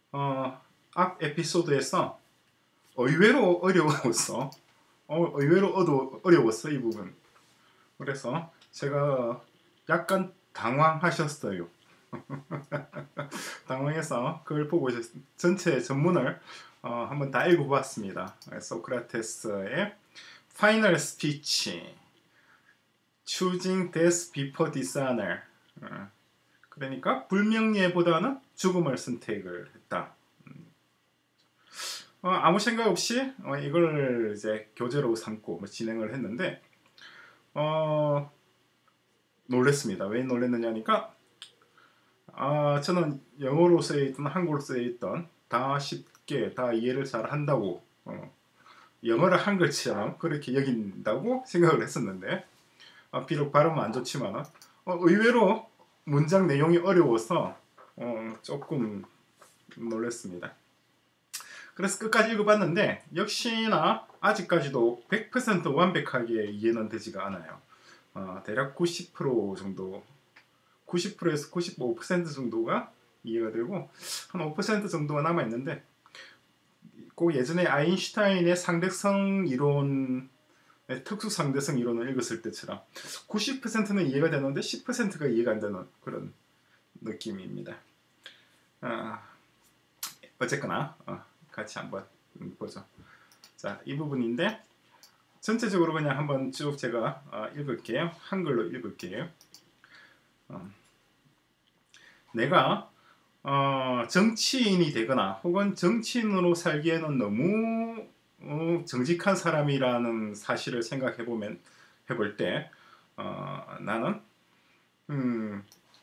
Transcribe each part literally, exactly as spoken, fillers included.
어, 앞 에피소드에서 의외로 어려웠어. 어, 의외로 어도, 어려웠어 이 부분. 그래서 제가 약간 당황하셨어요. 당황해서 그걸 보고 이제 전체 전문을 어, 한번 다 읽어봤습니다. 소크라테스의 파이널 스피치, Choosing Death Before Dishonor. 어, 그러니까 불명예보다는 죽음을 선택을 했다. 어, 아무 생각 없이 어, 이걸 이제 교재로 삼고 뭐 진행을 했는데 어, 놀랬습니다. 왜 놀랬느냐니까 아, 저는 영어로 쓰여있던 한국어로 쓰여있던 다 쉽게 다 이해를 잘 한다고 어, 영어를 한글처럼 그렇게 여긴다고 생각을 했었는데 아, 비록 발음은 안 좋지만 어, 의외로 문장 내용이 어려워서 어, 조금 놀랐습니다. 그래서 끝까지 읽어봤는데 역시나 아직까지도 백 퍼센트 완벽하게 이해는 되지가 않아요. 어, 대략 구십 퍼센트 정도, 구십 퍼센트에서 구십오 퍼센트 정도가 이해가 되고 한 오 퍼센트 정도가 남아있는데 그 예전에 아인슈타인의 상대성 이론, 특수 상대성 이론을 읽었을 때처럼 구십 퍼센트는 이해가 되는데 십 퍼센트가 이해가 안 되는 그런 느낌입니다. 어, 어쨌거나 어, 같이 한번 보죠. 자, 이 부분인데 전체적으로 그냥 한번 쭉 제가 어, 읽을게요. 한글로 읽을게요. 어, 내가 어, 정치인이 되거나 혹은 정치인으로 살기에는 너무 어, 정직한 사람이라는 사실을 생각해 보면 해볼 때 어, 나는 음,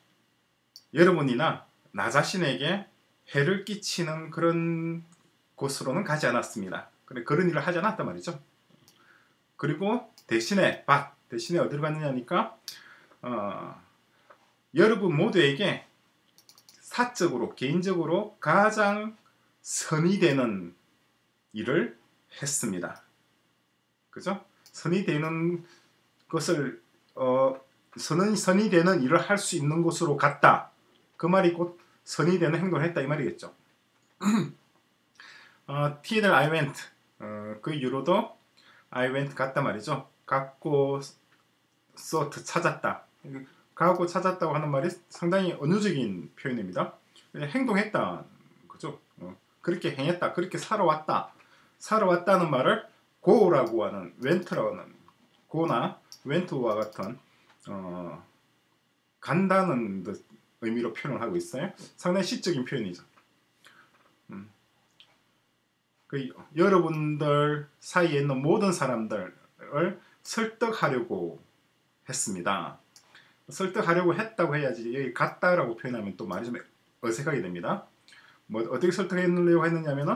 여러분이나 나 자신에게 해를 끼치는 그런 곳으로는 가지 않았습니다. 그래, 그런 일을 하지 않았단 말이죠. 그리고 대신에 박 대신에 어디로 갔느냐니까 어, 여러분 모두에게 사적으로 개인적으로 가장 선이 되는 일을 했습니다. 그죠? 선이 되는 것을 어, 선은 선이 되는 일을 할 수 있는 곳으로 갔다. 그 말이 곧 선이 되는 행동을 했다 이 말이겠죠. 어, T들 I went 어, 그 이후로도 I went 갔다 말이죠. 갔고 sought 찾았다. 가고 찾았다고 하는 말이 상당히 은유적인 표현입니다. 행동했다 그죠? 어, 그렇게 행했다, 그렇게 살아왔다, 살아왔다는 말을 go라고 하는 went라고 하는 go나 went와 같은 어, 간다는 의미로 표현을 하고 있어요. 상당히 시적인 표현이죠. 음. 그 여러분들 사이에 있는 모든 사람들을 설득하려고 했습니다. 설득하려고 했다고 해야지 여기 갔다라고 표현하면 또 말이 좀 어색하게 됩니다. 뭐 어떻게 설득하려고 했느냐면은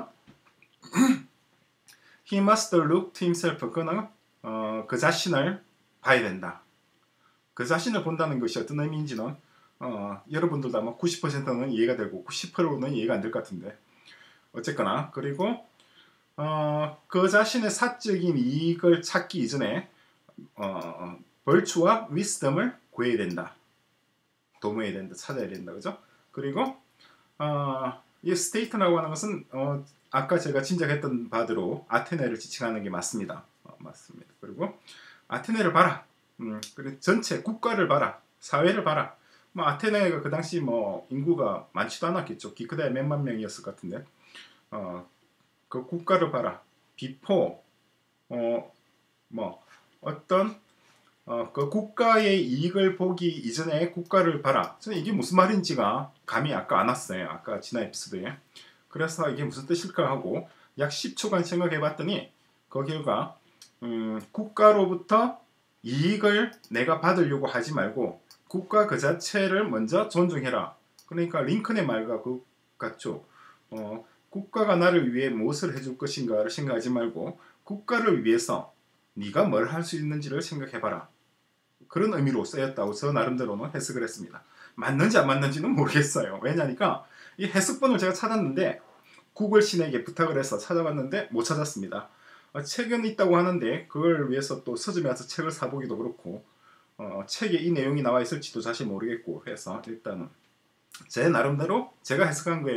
He must look to himself. 그는 어, 그 자신을 봐야 된다. 그 자신을 본다는 것이 어떤 의미인지는 어, 여러분들도 아마 구십 퍼센트는 이해가 되고 십 퍼센트는 이해가 안 될 것 같은데 어쨌거나 그리고 어, 그 자신의 사적인 이익을 찾기 이전에 어, 벌추와 위스덤을 구해야 된다. 도모해야 된다. 찾아야 된다. 그죠? 그리고 어, 이 스테이트라고 하는 것은 어, 아까 제가 짐작했던 바대로 아테네를 지칭하는 게 맞습니다. 어, 맞습니다. 그리고 아테네를 봐라. 음, 그리고 전체 국가를 봐라. 사회를 봐라. 뭐 아테네가 그 당시 뭐 인구가 많지도 않았겠죠. 기껏해야 몇만 명이었을 것 같은데 어, 그 국가를 봐라. 비포 어, 뭐 어떤 어, 그 국가의 이익을 보기 이전에 국가를 봐라. 저는 이게 무슨 말인지가 감이 아까 안 왔어요. 아까 지난 에피소드에. 그래서 이게 무슨 뜻일까 하고 약 십 초간 생각해 봤더니 그 결과 음, 국가로부터 이익을 내가 받으려고 하지 말고 국가 그 자체를 먼저 존중해라. 그러니까 링컨의 말과 그 같죠. 어, 국가가 나를 위해 무엇을 해줄 것인가를 생각하지 말고 국가를 위해서 네가 뭘 할 수 있는지를 생각해봐라. 그런 의미로 쓰였다고 저 나름대로는 해석을 했습니다. 맞는지 안 맞는지는 모르겠어요. 왜냐니까 이 해석본을 제가 찾았는데 구글 신에게 부탁을 해서 찾아봤는데 못 찾았습니다. 어, 책은 있다고 하는데 그걸 위해서 또 서점에 가서 책을 사보기도 그렇고 어, 책에 이 내용이 나와 있을지도 사실 모르겠고 해서 일단은 제 나름대로 제가 해석한 거예요.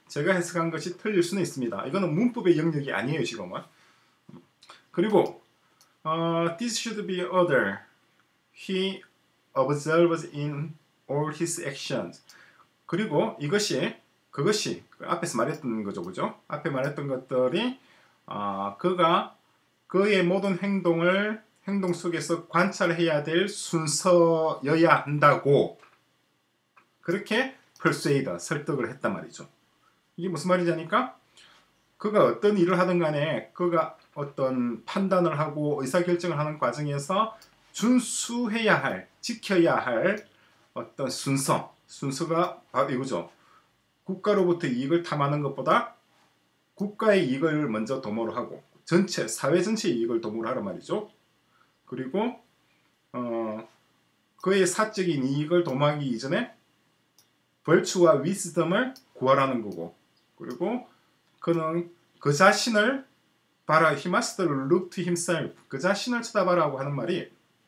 제가 해석한 것이 틀릴 수는 있습니다. 이거는 문법의 영역이 아니에요, 지금은. 그리고 어, this should be order. He observes in all his actions. 그리고 이것이 그것이 앞에서 말했던 거죠, 그죠? 앞에 말했던 것들이 어, 그가 그의 모든 행동을 행동 속에서 관찰해야 될 순서여야 한다고 그렇게 persuade, 설득을 했단 말이죠. 이게 무슨 말이지 하니까 그가 어떤 일을 하든 간에 그가 어떤 판단을 하고 의사결정을 하는 과정에서 준수해야 할, 지켜야 할 어떤 순서, 순서가 바로 이거죠. 국가로부터 이익을 탐하는 것보다 국가의 이익을 먼저 도모를 하고 전체, 사회 전체의 이익을 도모를 하란 말이죠. 그리고 어, 그의 사적인 이익을 도모하기 이전에 벌추와 위스덤을 구하라는 거고, 그리고 그는 그 자신을 봐라, he must look to himself, 그 자신을 쳐다봐라고 하는 말이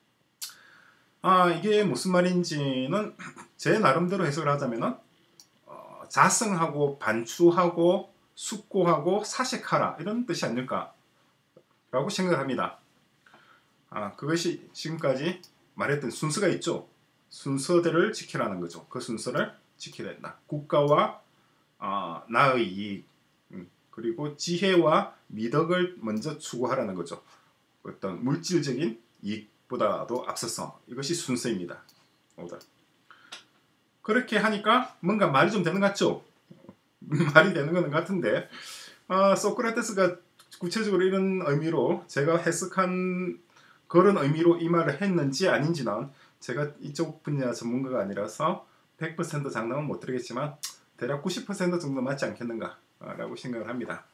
아 이게 무슨 말인지는 제 나름대로 해석을 하자면은 어, 자성하고 반추하고 숙고하고 사색하라 이런 뜻이 아닐까 라고 생각합니다. 아 그것이 지금까지 말했던 순서가 있죠. 순서대를 지키라는 거죠. 그 순서를 지켜야 된다. 국가와 어, 나의 이익, 음, 그리고 지혜와 미덕을 먼저 추구하라는 거죠. 어떤 물질적인 이익보다도 앞서서 이것이 순서입니다. 오늘. 그렇게 하니까 뭔가 말이 좀 되는 것 같죠? 말이 되는 것 같은데 어, 소크라테스가 구체적으로 이런 의미로 제가 해석한 그런 의미로 이 말을 했는지 아닌지는 제가 이쪽 분야 전문가가 아니라서 백 퍼센트 장담은 못 드리겠지만 대략 구십 퍼센트 정도 맞지 않겠는가 라고 생각을 합니다.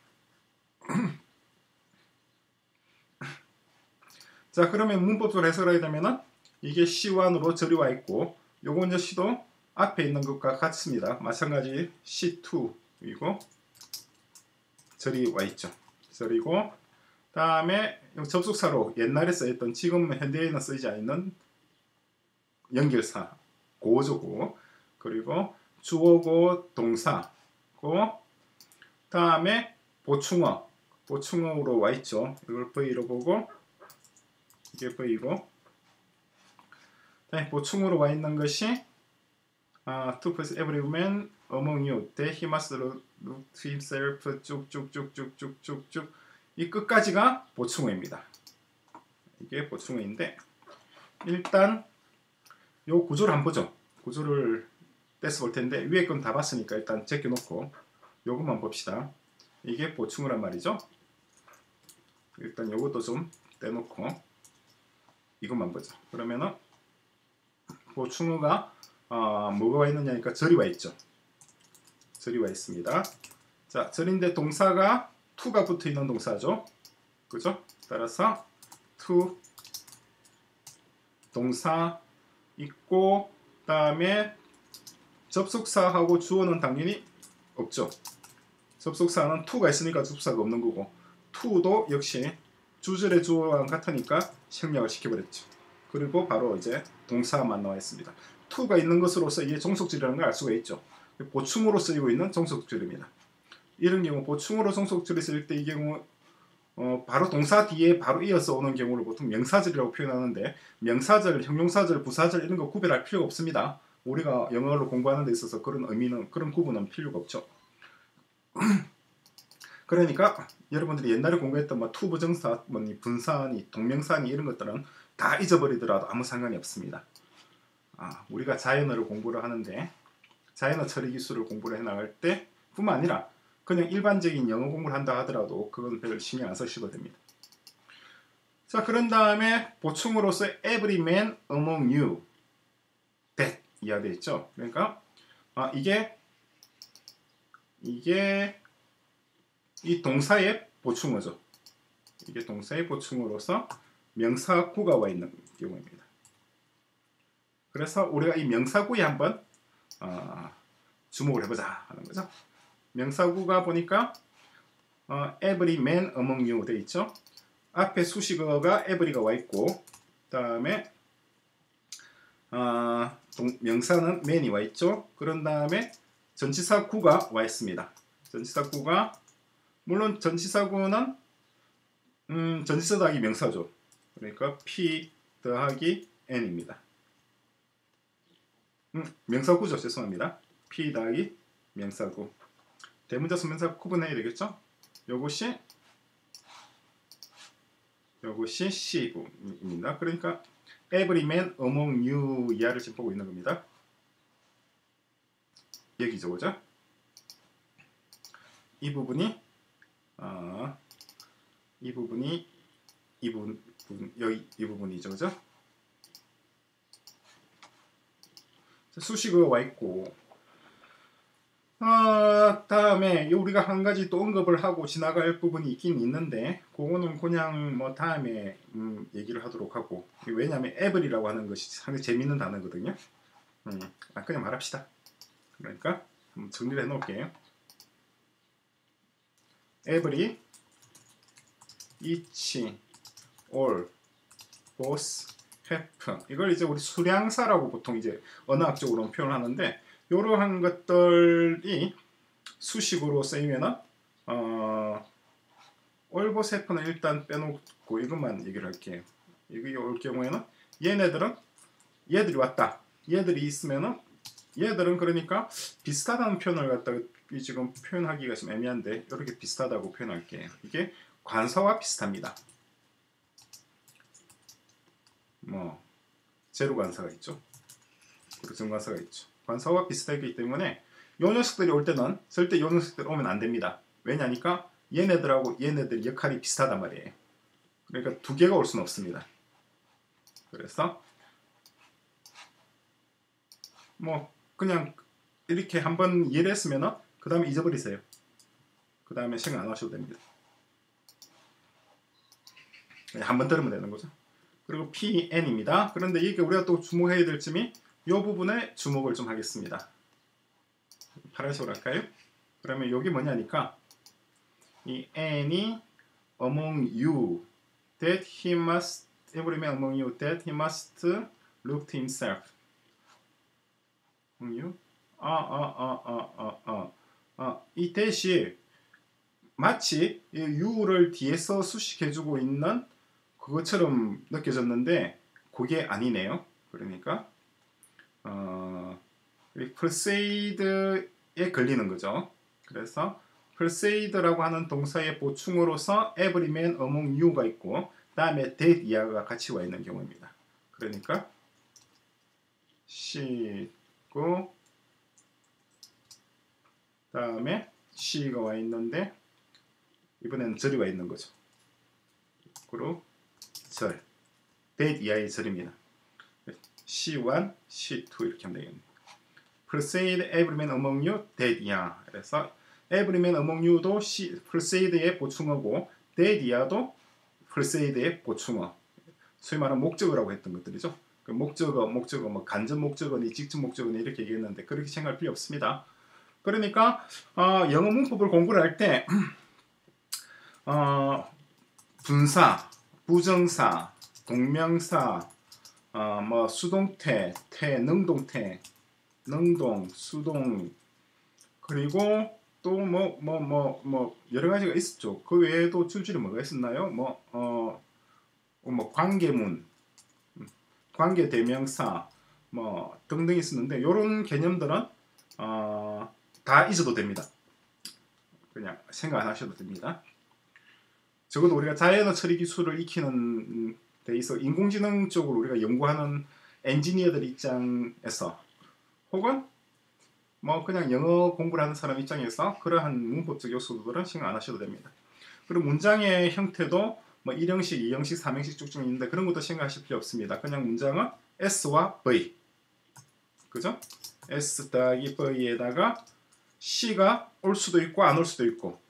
자 그러면 문법적으로 해석을 하게 되면은 이게 씨 원으로 절이 와 있고 요건 역시도 앞에 있는 것과 같습니다. 마찬가지 씨 투이고 절이 와 있죠. 절이고 다음에 접속사로 옛날에 쓰였던 지금 현대에는 쓰이지 않는 연결사 고조고, 그리고 주어고 동사고, 다음에 보충어 보충어로 와 있죠. 이걸 V로 보고 이게 V고, 보충어로 와 있는 것이 uh, to please every man among you that he must look to himself 쭉쭉쭉쭉쭉쭉쭉 이 끝까지가 보충어입니다. 이게 보충어인데 일단 요 구조를 한번 보죠. 구조를 떼서 볼 텐데 위에 건 다 봤으니까 일단 제껴놓고 요것만 봅시다. 이게 보충어란 말이죠. 일단 요것도 좀 떼놓고 이것만 보죠. 그러면은 보충어가 어, 뭐가 와 있느냐니까 절이 와 있죠. 절이 와 있습니다. 자, 절인데 동사가 to가 붙어 있는 동사죠. 그죠? 따라서 to 동사 있고, 다음에 접속사하고 주어는 당연히 없죠. 접속사는 to가 있으니까 접속사가 없는 거고, to도 역시 주절의 주어랑 같으니까 생략을 시켜버렸죠. 그리고 바로 이제 동사만 나와 있습니다. to가 있는 것으로서 이게 종속절이라는 걸 알 수가 있죠. 보충으로 쓰이고 있는 종속절입니다. 이런 경우 보충으로 종속절이 쓰일 때 이 경우 어, 바로 동사 뒤에 바로 이어서 오는 경우를 보통 명사절이라고 표현하는데 명사절, 형용사절, 부사절 이런 거 구별할 필요가 없습니다. 우리가 영어를 공부하는 데 있어서 그런 의미는 그런 구분은 필요가 없죠. 그러니까 여러분들이 옛날에 공부했던 뭐 투부정사, 뭐 분사니, 동명사니 이런 것들은 다 잊어버리더라도 아무 상관이 없습니다. 아, 우리가 자연어를 공부를 하는데 자연어 처리 기술을 공부를 해나갈 때 뿐만 아니라 그냥 일반적인 영어 공부를 한다 하더라도 그건 별 신경 안 쓰셔도 됩니다. 자, 그런 다음에 보충으로서 every man among you that 이하되어 있죠. 그러니까 아, 이게 이게 이 동사의 보충어죠. 이게 동사의 보충어로서 명사구가 와 있는 경우입니다. 그래서 우리가 이 명사구에 한번 어, 주목을 해보자 하는 거죠. 명사구가 보니까 어, every man among you 돼 있죠. 앞에 수식어가 every가 와 있고, 다음에 어, 동, 명사는 man이 와 있죠. 그런 다음에 전치사 구가 와 있습니다. 전치사구가 물론 전치사구는 음, 전치사 더하기 명사죠. 그러니까 P 더하기 N입니다. 음, 명사구죠. 죄송합니다. P 더하기 명사구. 대문자 수명사 구분해야 되겠죠? 요것이 요것이 C입니다. 그러니까 every man among you 이하를 지금 보고 있는 겁니다. 여기죠, 그죠? 이 부분이 어, 이 부분이 이 부분, 부분 여기 이 부분이죠, 그죠? 수식어가 와 있고, 어, 다음에 우리가 한 가지 또 언급을 하고 지나갈 부분이 있긴 있는데, 그거는 그냥 뭐 다음에 음, 얘기를 하도록 하고, 왜냐하면 every라고 하는 것이 상당히 재밌는 단어거든요. 음, 아, 그냥 말합시다. 그러니까 한번 정리를 해놓을게요. every, each, all, both, happen. 이걸 이제 우리 수량사라고 보통 이제 언어학적으로 표현하는데, 이러한 것들이 수식으로 쓰이면은 어, all, both, happen은 일단 빼놓고 이것만 얘기를 할게요. 이게 올 경우에는 얘네들은 얘들이 왔다. 얘들이 있으면은 얘들은 그러니까 비슷하다는 표현을 갖다가 지금 표현하기가 좀 애매한데 이렇게 비슷하다고 표현할게요. 이게 관사와 비슷합니다. 뭐 제로 관사가 있죠. 그리고 정관사가 있죠. 관사와 비슷하기 때문에 요 녀석들이 올 때는 절대 요 녀석들이 오면 안 됩니다. 왜냐니까 얘네들하고 얘네들 역할이 비슷하단 말이에요. 그러니까 두 개가 올 수는 없습니다. 그래서 뭐 그냥 이렇게 한번 이해를 했으면 그 다음에 잊어버리세요. 그 다음에 생각 안 하셔도 됩니다. 한번 들으면 되는 거죠. 그리고 피 엔입니다. 그런데 이게 우리가 또 주목해야 될 점이 이 부분에 주목을 좀 하겠습니다. 파란색으로 할까요? 그러면 여기 뭐냐니까 이 n이 among you that he must every man among you that he must look to himself. you? 아, 아, 아, 아, 아, 아, 아, 이 대시 마치 이 you를 뒤에서 수식해주고 있는 그것처럼 느껴졌는데 그게 아니네요. 그러니까 어, persuade에 걸리는 거죠. 그래서 persuade라고 하는 동사의 보충으로서 every man among you가 있고 다음에 that 이하가 같이 와 있는 경우입니다. 그러니까 she 있고 다음에 she가 와 있는데 이번에는 절이 와 있는 거죠. 그리고 절 that 이하의 절입니다. 씨 원, 씨 투 이렇게 하면 되겠네요. persuade every man among you that 이하. 그래서 every man among you도 persuade의 보충어고 that 이하도 persuade의 보충어. 소위 말하는 목적어라고 했던 것들이죠. 그 목적어, 목적어, 뭐 간접 목적어니 직접 목적어니 이렇게 얘기했는데 그렇게 생각할 필요 없습니다. 그러니까 어, 영어 문법을 공부를 할 때 어, 분사, 부정사, 동명사, 어, 뭐 수동태, 태, 능동태, 능동, 수동 그리고 또 뭐 뭐 뭐 뭐 여러 가지가 있었죠. 그 외에도 줄줄이 뭐가 있었나요? 뭐 어 뭐 관계문, 관계 대명사 뭐 등등 있었는데 이런 개념들은 어, 다 잊어도 됩니다. 그냥 생각 안 하셔도 됩니다. 적어도 우리가 자연어 처리 기술을 익히는 데 있어 인공지능 쪽으로 우리가 연구하는 엔지니어들 입장에서 혹은 뭐 그냥 영어 공부를 하는 사람 입장에서 그러한 문법적 요소들은 신경 안 하셔도 됩니다. 그리고 문장의 형태도 뭐 일 형식, 이 형식, 삼 형식 쭉쭉 있는데 그런 것도 생각하실 필요 없습니다. 그냥 문장은 S와 V 그죠? S 더하기 V에다가 C가 올 수도 있고 안 올 수도 있고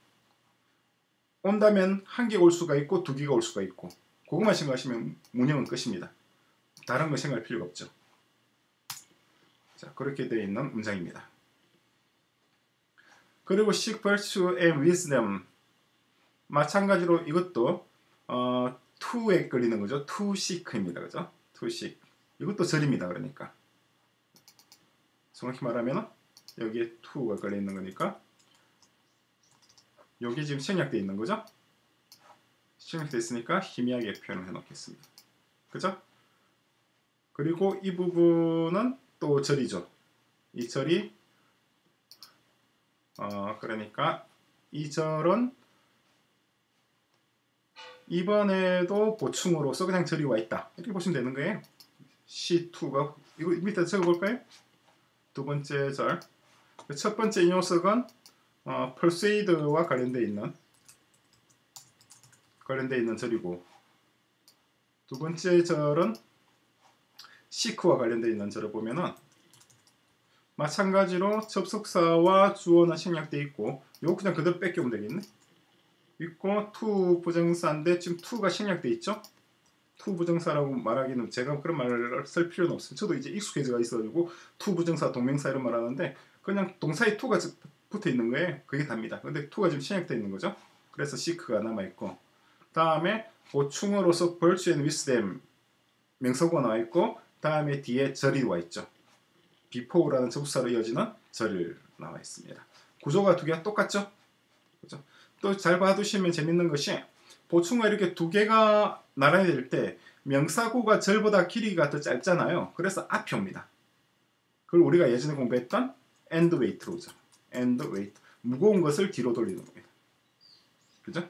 온다면 한 개가 올 수가 있고 두 개가 올 수가 있고 그것만 생각하시면 문형은 끝입니다. 다른 거 생각할 필요가 없죠. 자, 그렇게 되어 있는 문장입니다. 그리고 seek virtue and wisdom 마찬가지로 이것도 어, to에 걸리는 거죠. to seek입니다. 그죠? to seek 이것도 절입니다. 그러니까 정확히 말하면 여기에 to가 걸려 있는 거니까 요게 지금 생략되어 있는 거죠. 생략되어 있으니까 희미하게 표현을 해 놓겠습니다. 그죠? 그리고 이 부분은 또 절이죠. 이 절이 어 그러니까 이 절은 이번에도 보충으로서 그냥 절이 와 있다. 이렇게 보시면 되는 거예요. 씨 투가 이거 밑에 적어볼까요? 두 번째 절. 첫 번째 이 녀석은 어, persuade와 관련되어 있는 관련되어 있는 절이고, 두 번째 절은 seek와 관련되어 있는 절을 보면은 마찬가지로 접속사와 주어는 생략되어 있고, 이거 그냥 그대로 뺏겨오면 되겠네. 있고 to 부정사인데 지금 to가 생략되어 있죠. to 부정사라고 말하기는 제가 그런 말을 쓸 필요는 없어요. 저도 이제 익숙해져 있어가지고 to 부정사, 동명사 이런 말 하는데 그냥 동사에 to가 붙어 있는 거예요. 그게 답니다. 근데 to가 지금 생략되어 있는 거죠. 그래서 seek가 남아있고, 다음에 보충으로서 virtue and wisdom 명사구가 나와있고, 다음에 뒤에 절이 와있죠. before라는 접속사로 이어지는 절이 나와있습니다. 구조가 두 개가 똑같죠. 그렇죠? 또 잘 봐두시면 재밌는 것이, 보충어 이렇게 두 개가 나란히 될 때 명사구가 절보다 길이가 더 짧잖아요. 그래서 앞이 옵니다. 그걸 우리가 예전에 공부했던 end weight로 오죠. end weight. 무거운 것을 뒤로 돌리는 겁니다. 그죠?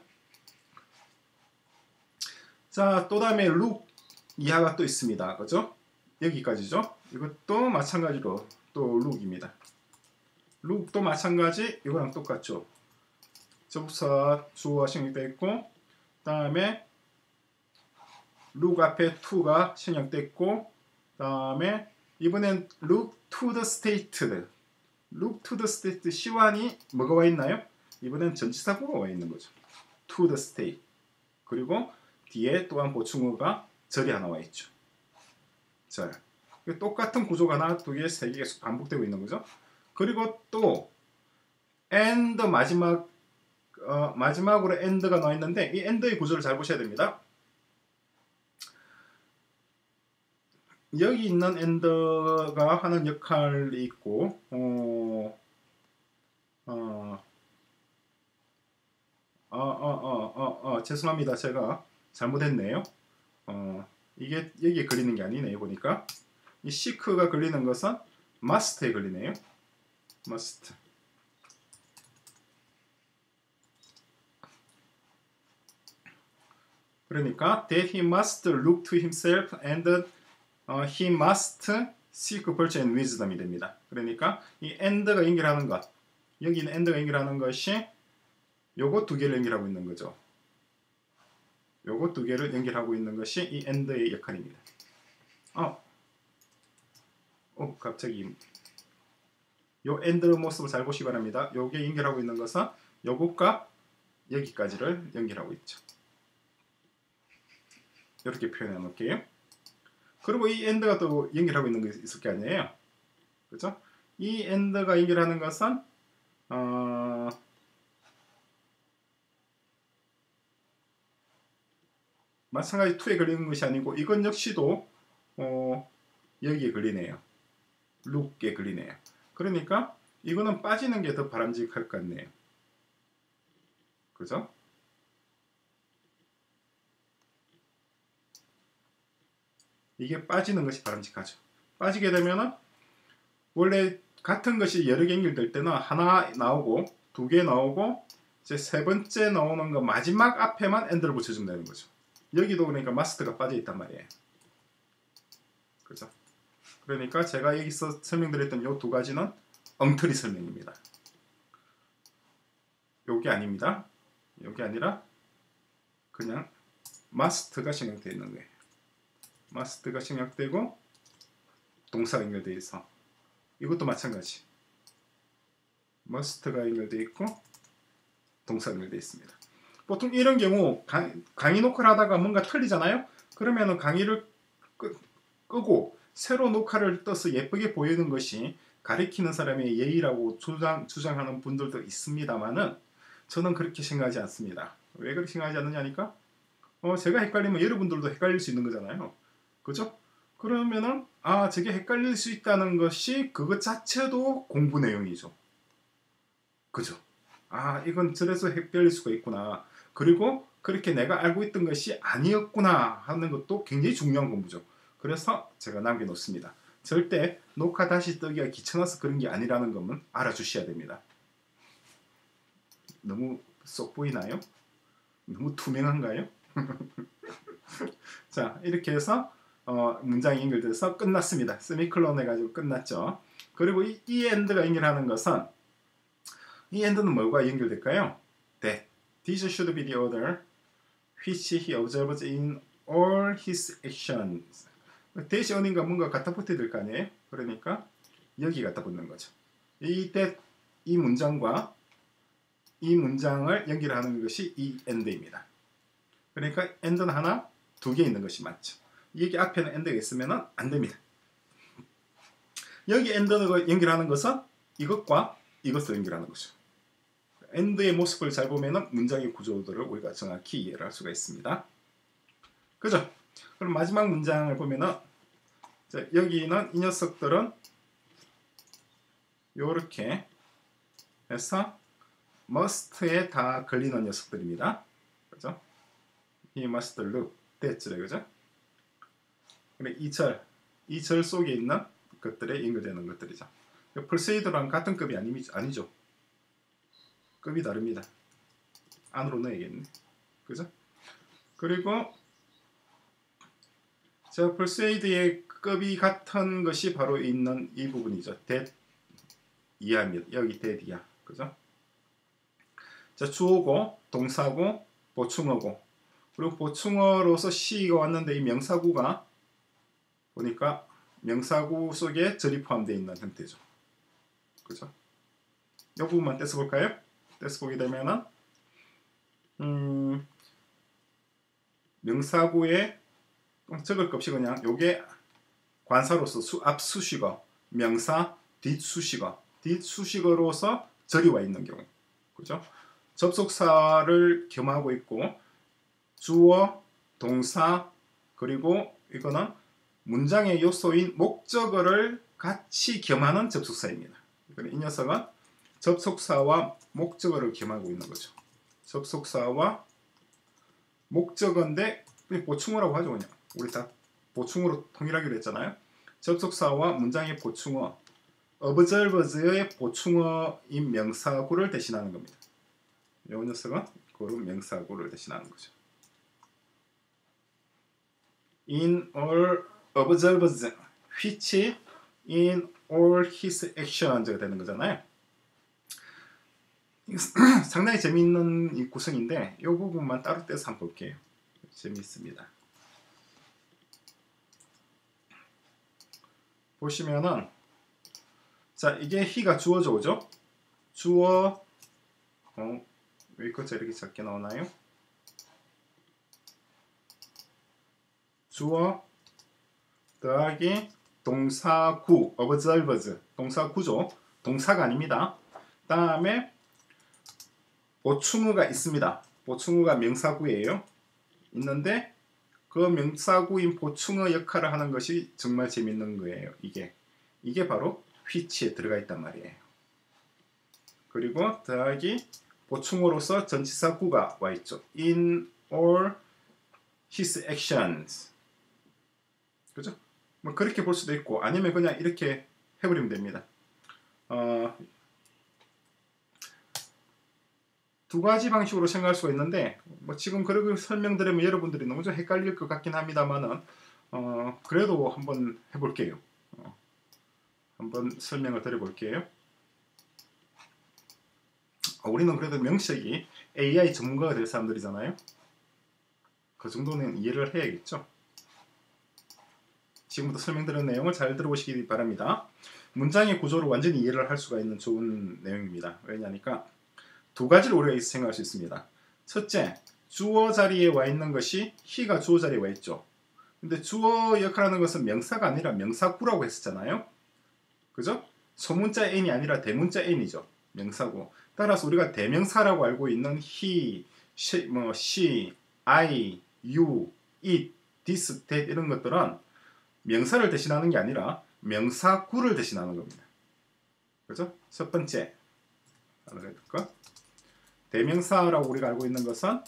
자, 또 다음에 look 이하가 또 있습니다. 그죠? 여기까지죠. 이것도 마찬가지로 또 look입니다. look도 마찬가지, 이거랑 똑같죠. 접속사 주어가 생략되어 있고, 다음에 look 앞에 to가 생략되어 있고, 다음에 이번엔 look to the stated. look to the stated 시완이 뭐가 와 있나요? 이번엔 전치사구가 와 있는 거죠. to the state. 그리고 뒤에 또한 보충어가 절이 하나 와 있죠. 절. 똑같은 구조가 하나, 두 개, 세 개 계속 반복되고 있는 거죠. 그리고 또 and 마지막 어, 마지막으로 end가 나와 있는데, 이 end의 구조를 잘 보셔야 됩니다. 여기 있는 end가 하는 역할이 있고, 어, 어, 어, 어, 어, 어, 어, 죄송합니다. 제가 잘못했네요. 어, 이게 여기에 걸리는 게 아니네요. 보니까 이 seek가 걸리는 것은 must에 걸리네요. must. 그러니까 that he must look to himself and uh, he must seek virtue and wisdom이 됩니다. 그러니까 이 and가 연결하는 것, 여기 있는 and가 연결하는 것이 요거 두 개를 연결하고 있는 거죠. 요거 두 개를 연결하고 있는 것이 이 and의 역할입니다. 어, 어 갑자기 요 and 모습을 잘 보시기 바랍니다. 요게 연결하고 있는 것은 요것과 여기까지를 연결하고 있죠. 이렇게 표현해 놓을게요. 그리고 이 end가 또 연결하고 있는 게 있을 게 아니에요. 그렇죠? 이 end가 연결하는 것은 어, 마찬가지 to에 걸리는 것이 아니고, 이건 역시도 어, 여기에 걸리네요. look에 걸리네요. 그러니까 이거는 빠지는 게 더 바람직할 것 같네요. 그죠? 이게 빠지는 것이 바람직하죠. 빠지게 되면은 원래 같은 것이 여러 개 연결될 때는 하나 나오고 두 개 나오고 이제 세 번째 나오는 거 마지막 앞에만 end를 붙여주면 되는 거죠. 여기도 그러니까 must가 빠져 있단 말이에요. 그죠? 그러니까 제가 여기서 설명드렸던 이 두 가지는 엉터리 설명입니다. 요게 아닙니다. 요게 아니라 그냥 must가 생략되어 있는 거예요. must가 생략되고 동사가 연결되어 있어. 이것도 마찬가지. must가 연결되어 있고 동사가 연결되어 있습니다. 보통 이런 경우 강, 강의 녹화를 하다가 뭔가 틀리잖아요. 그러면은 강의를 끄, 끄고 새로 녹화를 떠서 예쁘게 보이는 것이 가리키는 사람의 예의라고 주장, 주장하는 분들도 있습니다만은 저는 그렇게 생각하지 않습니다. 왜 그렇게 생각하지 않느냐니까 어, 제가 헷갈리면 여러분들도 헷갈릴 수 있는 거잖아요. 그죠? 그러면은 아 저게 헷갈릴 수 있다는 것이 그것 자체도 공부 내용이죠. 그죠? 아, 이건 저래서 헷갈릴 수가 있구나. 그리고 그렇게 내가 알고 있던 것이 아니었구나 하는 것도 굉장히 중요한 공부죠. 그래서 제가 남겨놓습니다. 절대 녹화 다시 뜨기가 귀찮아서 그런 게 아니라는 것은 알아주셔야 됩니다. 너무 쏙 보이나요? 너무 투명한가요? 자, 이렇게 해서 어, 문장이 연결돼서 끝났습니다. 세미콜론 해가지고 끝났죠. 그리고 이, 이 end가 연결하는 것은 이 end는 뭐가 연결될까요? That this should be the order which he observes in all his actions. that이 어딘가 뭔가 갖다 붙어야 될 거 아니에요? 그러니까 여기 갖다 붙는 거죠. 이 that, 이 문장과 이 문장을 연결하는 것이 이 end입니다. 그러니까 end는 하나, 두 개 있는 것이 맞죠. 여기 앞에는 end가 있으면 안 됩니다. 여기 end를 연결하는 것은 이것과 이것을 연결하는 것이죠. end의 모습을 잘 보면 문장의 구조들을 우리가 정확히 이해를 할 수가 있습니다. 그죠? 그럼 마지막 문장을 보면은 자, 여기는 이 녀석들은 요렇게 해서 must에 다 걸리는 녀석들입니다. 그죠? He must look. 됐죠, 그죠? 그래, 이 절, 이 절 속에 있는 것들에 연결되는 것들이죠. persuade랑 같은 급이 아니, 아니죠. 급이 다릅니다. 안으로 넣어야겠네. 그죠? 그리고 자, persuade의 급이 같은 것이 바로 있는 이 부분이죠. that 이하입니다. 여기 that 이하. 그죠? 자, 주어고, 동사고, 보충어고. 그리고 보충어로서 시가 왔는데 이 명사구가 보니까 명사구 속에 절이 포함되어 있는 형태죠. 그죠? 이 부분만 떼서 볼까요? 떼서 보게 되면은 음, 명사구에 적을 것 없이 그냥 요게 관사로서 수, 앞수식어, 명사, 뒷수식어, 뒷수식어로서 절이 와 있는 경우. 그죠? 접속사를 겸하고 있고 주어, 동사, 그리고 이거는 문장의 요소인 목적어를 같이 겸하는 접속사입니다. 이 녀석은 접속사와 목적어를 겸하고 있는 거죠. 접속사와 목적어인데 보충어라고 하죠. 그냥 우리 다 보충어로 통일하기로 했잖아요. 접속사와 문장의 보충어, observers의 보충어인 명사구를 대신하는 겁니다. 이 녀석은 그런 명사구를 대신하는 거죠. In all observers, which in all his actions가 되는 거잖아요. 상당히 재미있는 이 구성인데 이 부분만 따로 떼서 한번 볼게요. 재미있습니다. 보시면은 자, 이게 he가 주어져 오죠? 주어 어, 왜 이것자 이렇게 작게 나오나요? 주어 더하기 동사구 observers 동사구죠. 동사가 아닙니다. 다음에 보충어가 있습니다. 보충어가 명사구예요. 있는데 그 명사구인 보충어 역할을 하는 것이 정말 재밌는 거예요. 이게 이게 바로 which에 들어가 있단 말이에요. 그리고 더하기 보충어로서 전치사구가 와 있죠. In all his actions. 그죠? 뭐 그렇게 볼 수도 있고 아니면 그냥 이렇게 해버리면 됩니다. 어, 두 가지 방식으로 생각할 수가 있는데 뭐 지금 그렇게 설명드리면 여러분들이 너무 좀 헷갈릴 것 같긴 합니다만은 어, 그래도 한번 해볼게요. 어, 한번 설명을 드려볼게요. 어, 우리는 그래도 명색이 에이아이 전문가가 될 사람들이잖아요. 그 정도는 이해를 해야겠죠. 지금부터 설명드린 내용을 잘 들어보시기 바랍니다. 문장의 구조를 완전히 이해를 할 수가 있는 좋은 내용입니다. 왜냐하니까 두 가지를 우리가 생각할 수 있습니다. 첫째, 주어 자리에 와 있는 것이 he가 주어 자리에 와 있죠. 근데 주어 역할하는 것은 명사가 아니라 명사구라고 했었잖아요. 그죠? 소문자 n이 아니라 대문자 n이죠. 명사구. 따라서 우리가 대명사라고 알고 있는 he, she, 뭐 she, I, you, it, this, that 이런 것들은 명사를 대신하는 게 아니라 명사구를 대신하는 겁니다. 그죠? 첫 번째. 하나 해볼까? 대명사라고 우리가 알고 있는 것은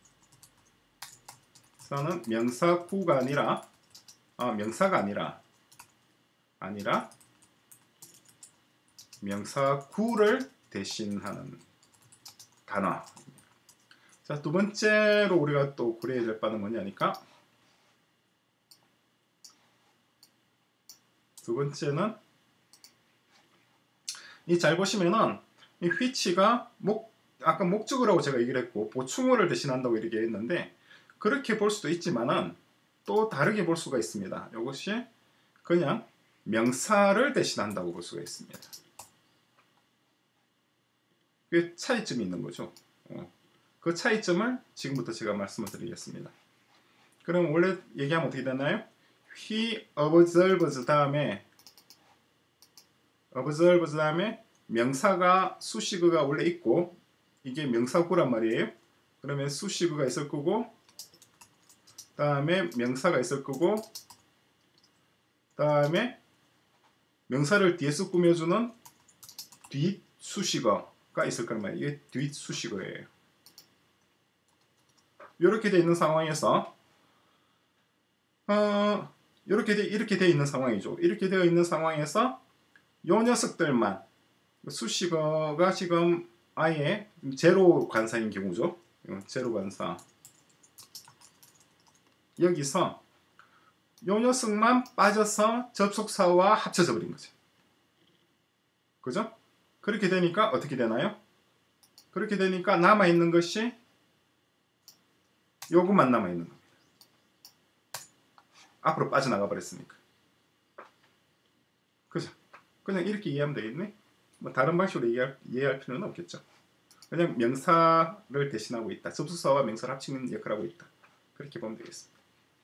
는 명사구가 아니라 아, 명사가 아니라 아니라 명사구를 대신하는 단어. 자, 두 번째로 우리가 또 고려해야 될 바는 뭐냐니까 두 번째는 이 잘 보시면은 이 which가 목 아까 목적어라고 제가 얘기를 했고 보충어를 대신한다고 이렇게 했는데 그렇게 볼 수도 있지만은 또 다르게 볼 수가 있습니다. 이것이 그냥 명사를 대신한다고 볼 수가 있습니다. 그 차이점이 있는 거죠. 어. 그 차이점을 지금부터 제가 말씀을 드리겠습니다. 그럼 원래 얘기하면 어떻게 되나요? He observes 다음에 observes 다음에 명사가 수식어가 원래 있고 이게 명사구란 말이에요. 그러면 수식어가 있을 거고 다음에 명사가 있을 거고 다음에 명사를 뒤에서 꾸며주는 뒷수식어가 있을 거란 말이에요. 이게 뒷수식어예요. 이렇게 되어 있는 상황에서 어, 이렇게 돼, 이렇게 되어 있는 상황이죠. 이렇게 되어 있는 상황에서 요 녀석들만 수식어가 지금 아예 제로 관사인 경우죠. 제로 관사. 여기서 요 녀석만 빠져서 접속사와 합쳐져 버린 거죠. 그죠? 그렇게 되니까 어떻게 되나요? 그렇게 되니까 남아있는 것이 요것만 남아있는 겁니다. 앞으로 빠져나가 버렸으니까. 그죠? 그냥 이렇게 이해하면 되겠네? 뭐 다른 방식으로 이해할, 이해할 필요는 없겠죠. 그냥 명사를 대신하고 있다. 접속사와 명사를 합치는 역할을 하고 있다. 그렇게 보면 되겠습니다.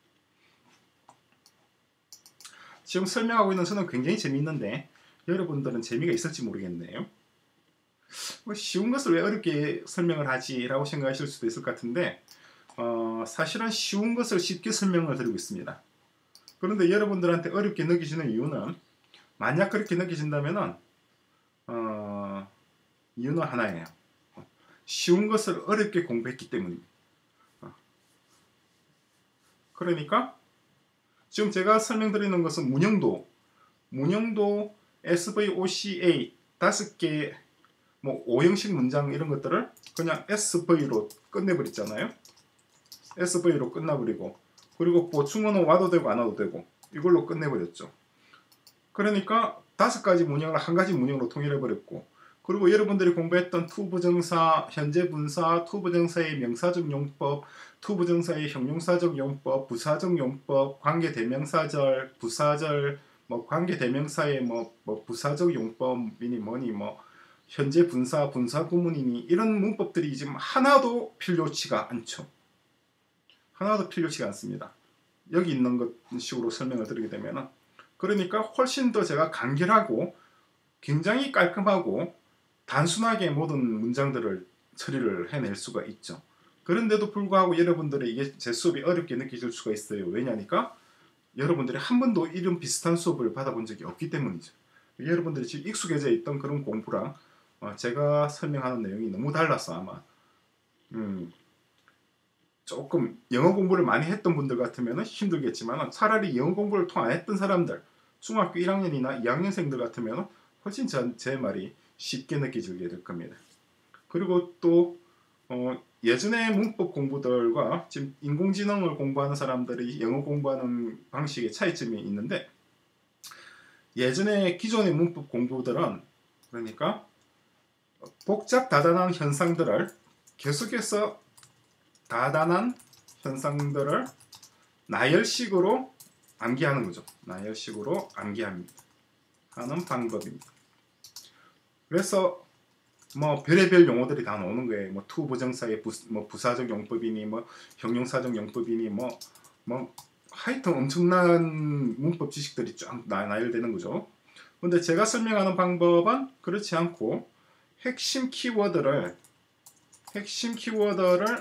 지금 설명하고 있는 저는 굉장히 재미있는데 여러분들은 재미가 있을지 모르겠네요. 뭐 쉬운 것을 왜 어렵게 설명을 하지? 라고 생각하실 수도 있을 것 같은데 어, 사실은 쉬운 것을 쉽게 설명을 드리고 있습니다. 그런데 여러분들한테 어렵게 느껴지는 이유는 만약 그렇게 느껴진다면은 어, 이유는 하나예요. 쉬운 것을 어렵게 공부했기 때문입니다. 어. 그러니까 지금 제가 설명드리는 것은 문형도 문형도 에스브이오씨에이 다섯 개 뭐 오형식 문장 이런 것들을 그냥 에스브이로 끝내버렸잖아요. 에스브이로 끝나버리고 그리고 보충어는 와도 되고 안 와도 되고 이걸로 끝내버렸죠. 그러니까 다섯 가지 문형을 한 가지 문형으로 통일해버렸고 그리고 여러분들이 공부했던 투부정사, 현재분사, 투부정사의 명사적 용법, 투부정사의 형용사적 용법, 부사적 용법, 관계대명사절, 부사절, 뭐 관계대명사의 뭐, 뭐 부사적 용법이니 뭐니 뭐 현재분사, 분사구문이니 이런 문법들이 지금 하나도 필요치가 않죠. 하나도 필요치가 않습니다. 여기 있는 것 식으로 설명을 드리게 되면은 그러니까 훨씬 더 제가 간결하고 굉장히 깔끔하고 단순하게 모든 문장들을 처리를 해낼 수가 있죠. 그런데도 불구하고 여러분들이 이게 제 수업이 어렵게 느껴질 수가 있어요. 왜냐니까 여러분들이 한 번도 이런 비슷한 수업을 받아본 적이 없기 때문이죠. 여러분들이 지금 익숙해져 있던 그런 공부랑 어, 제가 설명하는 내용이 너무 달라서 아마 음, 조금 영어 공부를 많이 했던 분들 같으면 힘들겠지만 차라리 영어 공부를 통 안 했던 사람들 중학교 일 학년이나 이 학년생들 같으면 훨씬 제 말이 쉽게 느껴지게 될 겁니다. 그리고 또 어, 예전의 문법 공부들과 지금 인공지능을 공부하는 사람들이 영어 공부하는 방식의 차이점이 있는데 예전에 기존의 문법 공부들은 그러니까 복잡 다단한 현상들을 계속해서 다단한 현상들을 나열식으로 암기하는 거죠. 나열식으로 암기합니다. 하는 방법입니다. 그래서 뭐 별의별 용어들이 다 나오는 거예요. 뭐 투부정사의 부, 뭐 부사적 용법이니 뭐 형용사적 용법이니 뭐 뭐 하여튼 엄청난 문법 지식들이 쫙 나열되는 거죠. 근데 제가 설명하는 방법은 그렇지 않고 핵심 키워드를 핵심 키워드를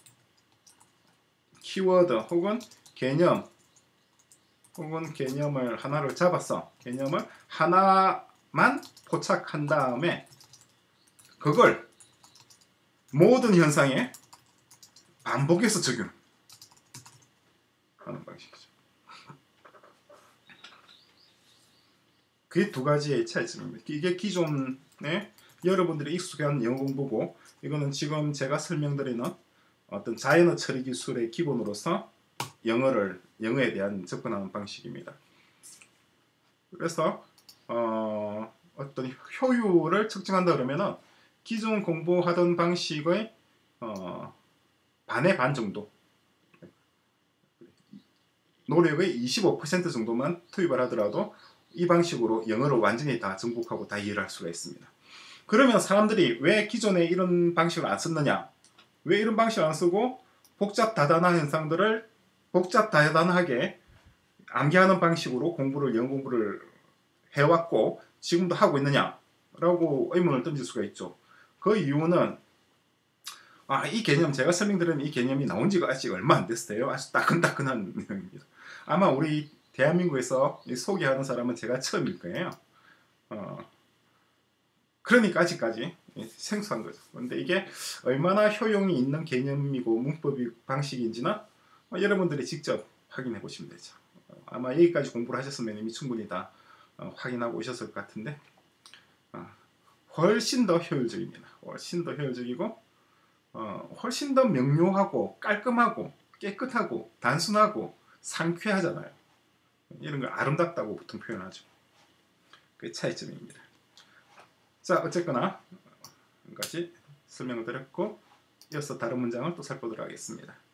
키워드 혹은 개념 혹은 개념을 하나를 잡아서 개념을 하나만 포착한 다음에 그걸 모든 현상에 반복해서 적용하는 방식이죠. 그게 두 가지의 차이점입니다. 이게 기존에 여러분들이 익숙한 영어 공부고, 이거는 지금 제가 설명드리는 어떤 자연어 처리 기술의 기본으로서 영어를 영어에 대한 접근하는 방식입니다. 그래서 어, 어떤 효율을 측정한다 그러면은 기존 공부하던 방식의 어, 반의 반 정도, 노력의 이십오 퍼센트 정도만 투입을 하더라도 이 방식으로 영어를 완전히 다 정복하고 다 이해를 할 수가 있습니다. 그러면 사람들이 왜 기존에 이런 방식을 안 썼느냐, 왜 이런 방식을 안 쓰고 복잡 다단한 현상들을 복잡 다단하게 암기하는 방식으로 공부를 영어 공부를 해왔고 지금도 하고 있느냐라고 의문을 던질 수가 있죠. 그 이유는 아, 이 개념 제가 설명드리는 이 개념이 나온 지가 아직 얼마 안 됐어요. 아주 따끈따끈한 내용입니다. 아마 우리 대한민국에서 소개하는 사람은 제가 처음일 거예요. 어, 그러니까 아직까지 생소한 거죠. 그런데 이게 얼마나 효용이 있는 개념이고 문법이 방식인지는 여러분들이 직접 확인해 보시면 되죠. 아마 여기까지 공부를 하셨으면 이미 충분히 다 확인하고 오셨을 것 같은데, 훨씬 더 효율적입니다. 훨씬 더 효율적이고 어, 훨씬 더 명료하고 깔끔하고 깨끗하고 단순하고 상쾌하잖아요. 이런 걸 아름답다고 보통 표현하죠. 그게 차이점입니다. 자, 어쨌거나 한 가지 설명을 드렸고, 이어서 다른 문장을 또 살펴보도록 하겠습니다.